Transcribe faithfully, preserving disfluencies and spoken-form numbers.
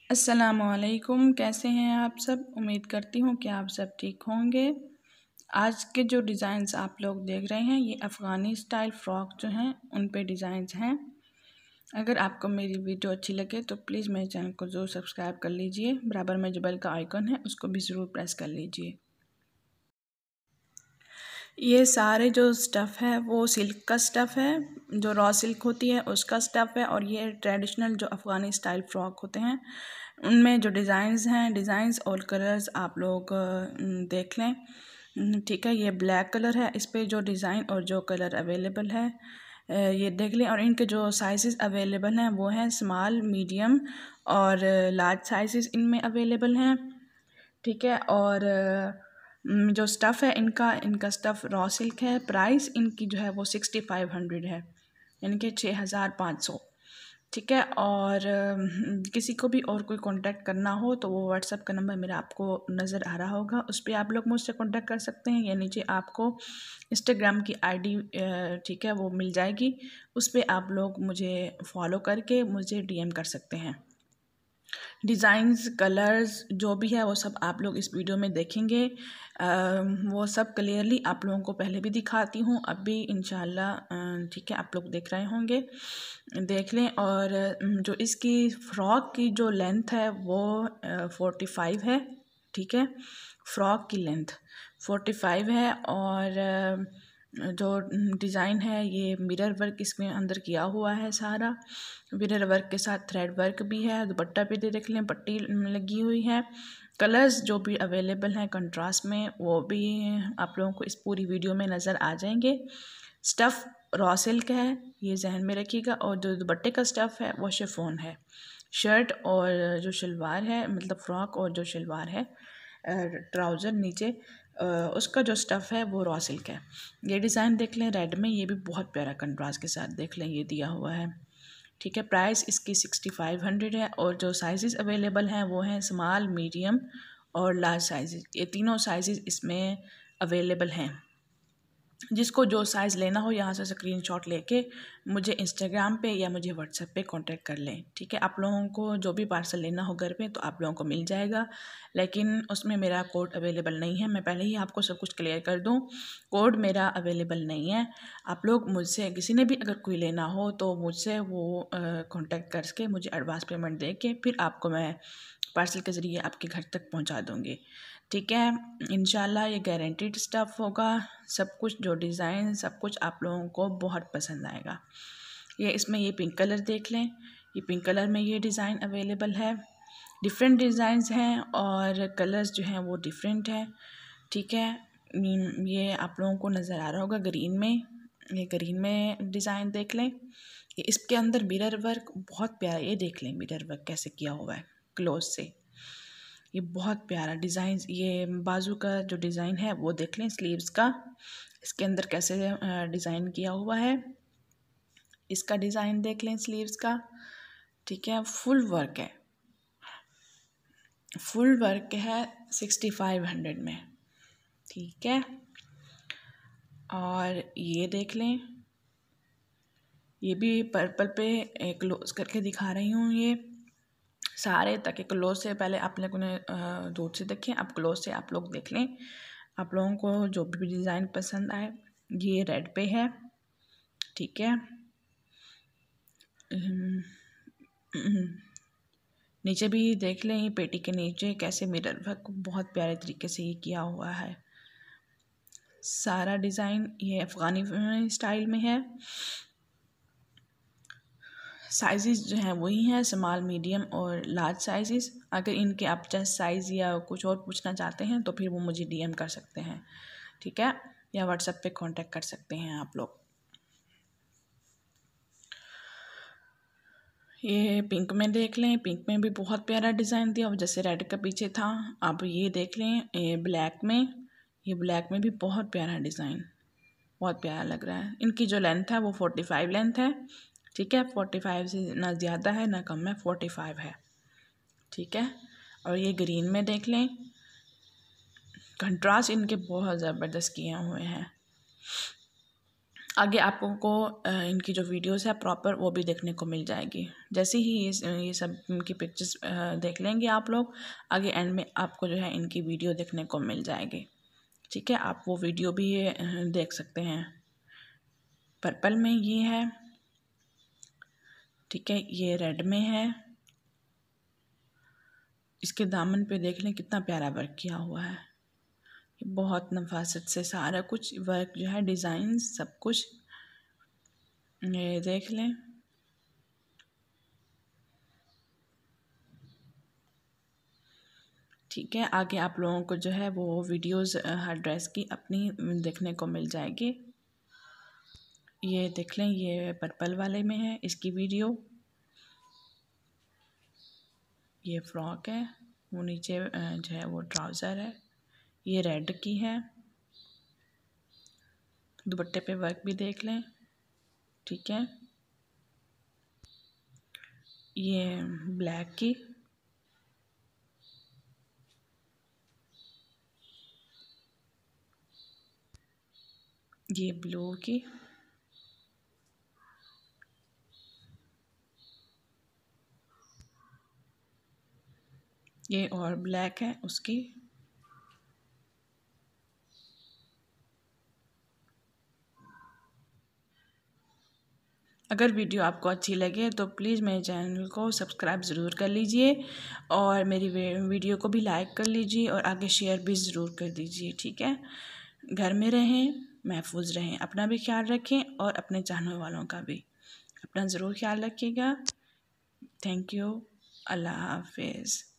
अस्सलामुअलैकुम, कैसे हैं आप सब। उम्मीद करती हूँ कि आप सब ठीक होंगे। आज के जो डिज़ाइंस आप लोग देख रहे हैं ये अफ़गानी स्टाइल फ़्रॉक जो हैं उन पे डिज़ाइंस हैं। अगर आपको मेरी वीडियो अच्छी लगे तो प्लीज़ मेरे चैनल को ज़रूर सब्सक्राइब कर लीजिए। बराबर में जो बेल का आइकन है उसको भी ज़रूर प्रेस कर लीजिए। ये सारे जो स्टफ़ है वो सिल्क का स्टफ़ है, जो रॉ सिल्क होती है उसका स्टफ़ है। और ये ट्रेडिशनल जो अफ़गानी स्टाइल फ़्रॉक होते हैं उनमें जो डिज़ाइंस हैं डिज़ाइंस और कलर्स आप लोग देख लें। ठीक है, ये ब्लैक कलर है, इस पर जो डिज़ाइन और जो कलर अवेलेबल है ये देख लें। और इनके जो साइज़ अवेलेबल हैं वो हैं स्मॉल, मीडियम और लार्ज साइज़ इनमें अवेलेबल हैं। ठीक है, और जो स्टफ़ है इनका इनका स्टफ़ रॉ सिल्क है। प्राइस इनकी जो है वो सिक्सटी फाइव हंड्रेड है, यानी कि छः हज़ार पाँच सौ। ठीक है, और किसी को भी और कोई कांटेक्ट करना हो तो वो व्हाट्सएप का नंबर मेरा आपको नज़र आ रहा होगा, उस पर आप लोग मुझसे कांटेक्ट कर सकते हैं। या नीचे आपको इंस्टाग्राम की आईडी ठीक है वो मिल जाएगी, उस पर आप लोग मुझे फॉलो करके मुझे डीएम कर सकते हैं। डिज़ाइंस, कलर्स जो भी है वो सब आप लोग इस वीडियो में देखेंगे। आ, वो सब क्लियरली आप लोगों को पहले भी दिखाती हूँ, अब भी इंशाल्लाह ठीक है आप लोग देख रहे होंगे, देख लें। और जो इसकी फ़्रॉक की जो लेंथ है वो फोर्टी फाइव है। ठीक है, फ़्रॉक की लेंथ फोर्टी फाइव है। और जो डिज़ाइन है ये मिरर वर्क इसमें अंदर किया हुआ है सारा, मिरर वर्क के साथ थ्रेड वर्क भी है। दुपट्टा पे दे देख लें, पट्टी लगी हुई है। कलर्स जो भी अवेलेबल हैं कंट्रास्ट में वो भी आप लोगों को इस पूरी वीडियो में नज़र आ जाएंगे। स्टफ़ रॉ सिल्क है, ये जहन में रखिएगा। और जो दुपट्टे का स्टफ़ है वो शिफॉन है। शर्ट और जो शलवार है, मतलब फ़्रॉक और जो शलवार है ट्राउज़र नीचे, उसका जो स्टफ़ है वो रॉ सिल्क है। ये डिज़ाइन देख लें रेड में, ये भी बहुत प्यारा कंट्रास्ट के साथ देख लें ये दिया हुआ है। ठीक है, प्राइस इसकी सिक्सटी फाइव हंड्रेड है। और जो साइज़ अवेलेबल हैं वो हैं स्मॉल, मीडियम और लार्ज साइज़, ये तीनों साइज़ इसमें अवेलेबल हैं। जिसको जो साइज़ लेना हो यहाँ से स्क्रीनशॉट लेके मुझे इंस्टाग्राम पे या मुझे व्हाट्सएप पे कांटेक्ट कर लें। ठीक है, आप लोगों को जो भी पार्सल लेना हो घर पे तो आप लोगों को मिल जाएगा, लेकिन उसमें मेरा कोड अवेलेबल नहीं है। मैं पहले ही आपको सब कुछ क्लियर कर दूं, कोड मेरा अवेलेबल नहीं है। आप लोग मुझसे किसी ने भी अगर कोई लेना हो तो मुझसे वो कॉन्टेक्ट करके मुझे एडवांस पेमेंट दे के फिर आपको मैं पार्सल के ज़रिए आपके घर तक पहुँचा दूँगी। ठीक है, इंशाल्लाह ये गारंटीड स्टफ़ होगा। सब कुछ जो डिज़ाइन सब कुछ आप लोगों को बहुत पसंद आएगा। ये इसमें ये पिंक कलर देख लें, ये पिंक कलर में ये डिज़ाइन अवेलेबल है। डिफरेंट डिज़ाइंस हैं और कलर्स जो हैं वो डिफरेंट है। ठीक है, ये आप लोगों को नज़र आ रहा होगा ग्रीन में, ये ग्रीन में डिज़ाइन देख लें। ये इसके अंदर मिरर वर्क बहुत प्यारा, ये देख लें मिरर वर्क कैसे किया हुआ है क्लोज से, ये बहुत प्यारा डिज़ाइन। ये बाजू का जो डिज़ाइन है वो देख लें, स्लीव्स का इसके अंदर कैसे डिज़ाइन किया हुआ है, इसका डिज़ाइन देख लें स्लीव्स का। ठीक है, फुल वर्क है, फुल वर्क है सिक्सटी फाइव हंड्रेड में। ठीक है, और ये देख लें, ये भी पर्पल पे क्लोज करके दिखा रही हूँ। ये सारे तक क्लोज से पहले आप लोगों ने दूर से देखें, अब क्लोज से आप लोग देख लें। आप लोगों को जो भी डिज़ाइन पसंद आए, ये रेड पे है। ठीक है, नीचे भी देख लें, ये पेटी के नीचे कैसे मिरर वर्क बहुत प्यारे तरीके से ये किया हुआ है। सारा डिज़ाइन ये अफ़गानी स्टाइल में है। साइज़ जो हैं वही हैं स्मॉल, मीडियम और लार्ज साइज़। अगर इनके आप चेस्ट साइज़ या कुछ और पूछना चाहते हैं तो फिर वो मुझे डीएम कर सकते हैं। ठीक है, या व्हाट्सएप पे कांटेक्ट कर सकते हैं आप लोग। ये पिंक में देख लें, पिंक में भी बहुत प्यारा डिज़ाइन दिया, जैसे रेड का पीछे था। अब ये देख लें, ये ब्लैक में, ये ब्लैक में भी बहुत प्यारा डिज़ाइन, बहुत प्यारा लग रहा है। इनकी जो लेंथ है वो फोर्टी फाइव लेंथ है। ठीक है, फोर्टी फाइव से ना ज़्यादा है ना कम है, फोर्टी फाइव है। ठीक है, और ये ग्रीन में देख लें, कंट्रास्ट इनके बहुत ज़बरदस्त किए हुए हैं। आगे आपको इनकी जो वीडियोस है प्रॉपर वो भी देखने को मिल जाएगी। जैसे ही ये ये सब इनकी पिक्चर्स देख लेंगे आप लोग, आगे एंड में आपको जो है इनकी वीडियो देखने को मिल जाएगी। ठीक है, आप वो वीडियो भी देख सकते हैं। पर्पल में ये है, ठीक है, ये रेड में है। इसके दामन पे देख लें कितना प्यारा वर्क किया हुआ है, बहुत नफासत से सारा कुछ वर्क जो है, डिज़ाइन सब कुछ ये देख लें। ठीक है, आगे आप लोगों को जो है वो वीडियोस हर ड्रेस की अपनी देखने को मिल जाएगी। ये देख लें, ये पर्पल वाले में है इसकी वीडियो। ये फ्रॉक है, वो नीचे जो है वो ट्राउज़र है। ये रेड की है, दुपट्टे पे वर्क भी देख लें। ठीक है, ये ब्लैक की, ये ब्लू की, ये और ब्लैक है उसकी। अगर वीडियो आपको अच्छी लगे तो प्लीज़ मेरे चैनल को सब्सक्राइब ज़रूर कर लीजिए और मेरी वीडियो को भी लाइक कर लीजिए और आगे शेयर भी ज़रूर कर दीजिए। ठीक है, घर में रहें, महफूज रहें, अपना भी ख्याल रखें और अपने चाहने वालों का भी अपना ज़रूर ख्याल रखिएगा। थैंक यू, अल्लाह हाफिज़।